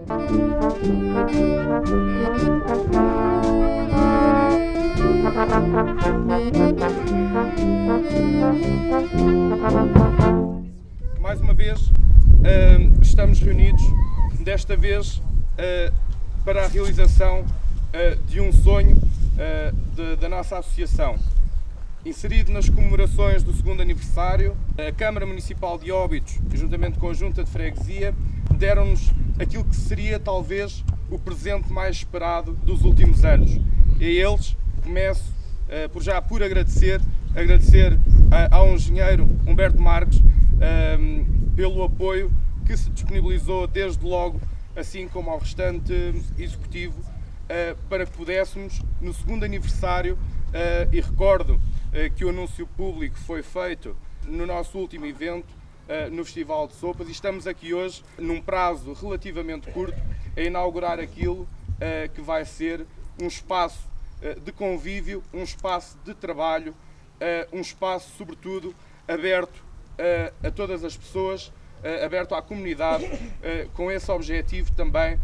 Mais uma vez estamos reunidos, desta vez para a realização de um sonho da nossa associação. Inserido nas comemorações do segundo aniversário, a Câmara Municipal de Óbidos, juntamente com a Junta de Freguesia, deram-nos aquilo que seria talvez o presente mais esperado dos últimos anos. E a eles começo por agradecer ao engenheiro Humberto Marques pelo apoio que se disponibilizou desde logo, assim como ao restante executivo, para que pudéssemos, no segundo aniversário, e recordo que o anúncio público foi feito no nosso último evento, no Festival de Sopas, e estamos aqui hoje, num prazo relativamente curto, a inaugurar aquilo que vai ser um espaço de convívio, um espaço de trabalho, um espaço, sobretudo, aberto a todas as pessoas, aberto à comunidade, com esse objetivo também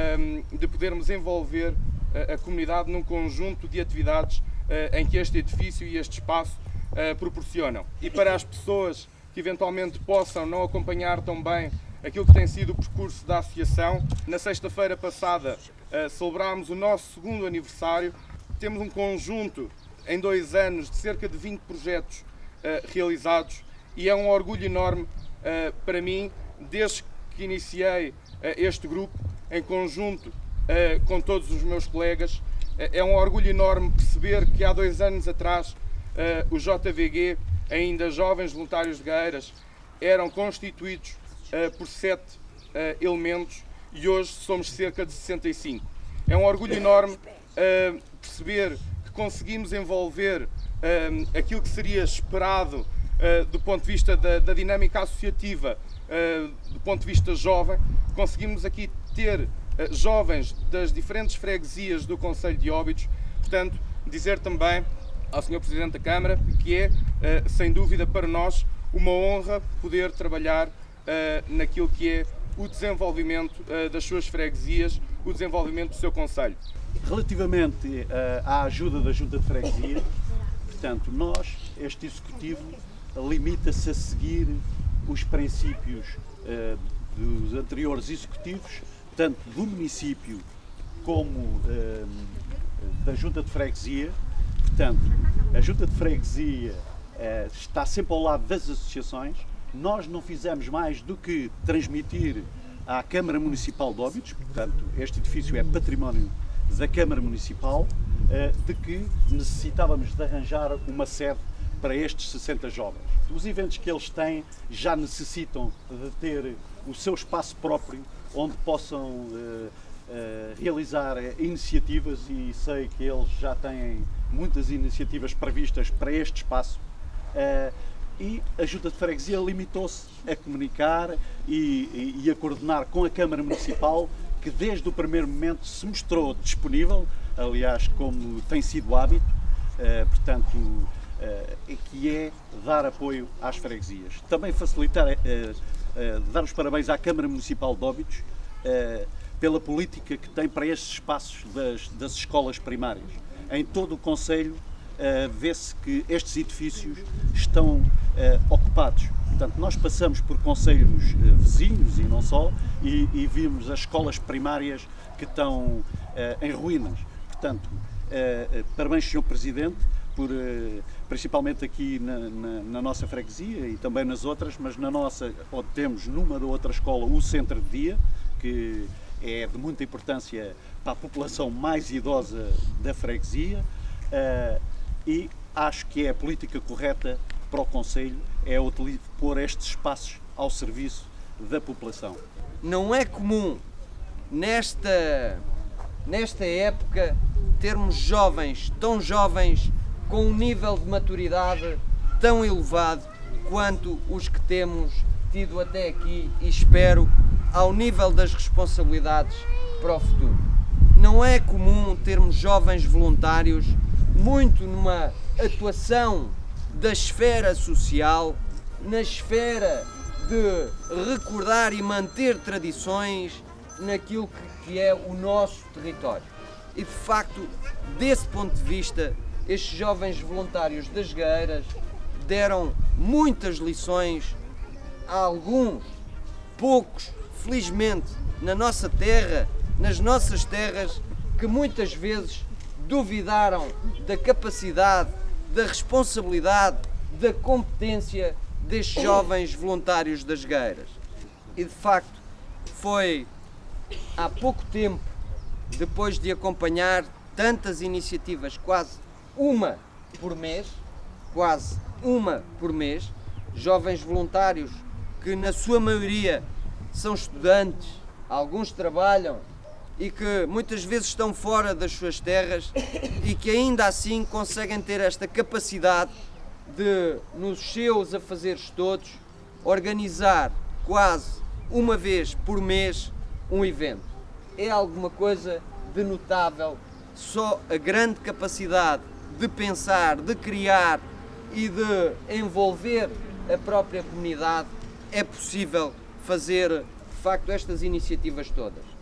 de podermos envolver a comunidade num conjunto de atividades em que este edifício e este espaço proporcionam. E para as pessoas que eventualmente possam não acompanhar tão bem aquilo que tem sido o percurso da associação, na sexta-feira passada celebrámos o nosso segundo aniversário. Temos um conjunto em 2 anos de cerca de 20 projetos realizados e é um orgulho enorme para mim, desde que iniciei este grupo, em conjunto com todos os meus colegas. É um orgulho enorme perceber que há 2 anos atrás o JVG, ainda jovens voluntários de Gueiras, eram constituídos por 7 elementos e hoje somos cerca de 65. É um orgulho enorme perceber que conseguimos envolver aquilo que seria esperado do ponto de vista da dinâmica associativa, do ponto de vista jovem. Conseguimos aqui ter jovens das diferentes freguesias do concelho de Óbidos. Portanto, dizer também ao Sr. Presidente da Câmara que é, sem dúvida, para nós uma honra poder trabalhar naquilo que é o desenvolvimento das suas freguesias, o desenvolvimento do seu concelho. Relativamente à ajuda da Junta de Freguesia, portanto, este Executivo, limita-se a seguir os princípios dos anteriores Executivos, tanto do município como da Junta de Freguesia. Portanto, a Junta de Freguesia está sempre ao lado das associações. Nós não fizemos mais do que transmitir à Câmara Municipal de Óbidos, portanto, este edifício é património da Câmara Municipal, de que necessitávamos de arranjar uma sede para estes 60 jovens. Os eventos que eles têm já necessitam de ter o seu espaço próprio, onde possam realizar iniciativas, e sei que eles já têm muitas iniciativas previstas para este espaço. E a Junta de Freguesia limitou-se a comunicar e a coordenar com a Câmara Municipal, que desde o primeiro momento se mostrou disponível, aliás, como tem sido hábito, portanto, que é dar apoio às freguesias. Também facilitar, dar os parabéns à Câmara Municipal de Óbidos pela política que tem para estes espaços das escolas primárias. Em todo o concelho vê-se que estes edifícios estão ocupados. Portanto, nós passamos por concelhos vizinhos e não só, e vimos as escolas primárias que estão em ruínas. Portanto, parabéns, Sr. Presidente, principalmente aqui na nossa freguesia e também nas outras, mas na nossa, onde temos numa da outra escola o centro de dia, que é de muita importância para a população mais idosa da freguesia, e acho que é a política correta para o concelho, é pôr estes espaços ao serviço da população. Não é comum nesta época termos jovens, tão jovens, com um nível de maturidade tão elevado quanto os que temos tido até aqui, e espero ao nível das responsabilidades para o futuro. Não é comum termos jovens voluntários muito numa atuação da esfera social, na esfera de recordar e manter tradições naquilo que é o nosso território. E de facto, desse ponto de vista, estes jovens voluntários das Gueiras deram muitas lições a alguns, poucos, felizmente, na nossa terra, nas nossas terras, que muitas vezes duvidaram da capacidade, da responsabilidade, da competência destes jovens voluntários das Gueiras. E de facto, foi há pouco tempo, depois de acompanhar tantas iniciativas, quase uma por mês, jovens voluntários que na sua maioria são estudantes, alguns trabalham e que muitas vezes estão fora das suas terras e que ainda assim conseguem ter esta capacidade de, nos seus afazeres todos, organizar quase uma vez por mês um evento. É alguma coisa de notável, só a grande capacidade de pensar, de criar e de envolver a própria comunidade é possível fazer, de facto, estas iniciativas todas.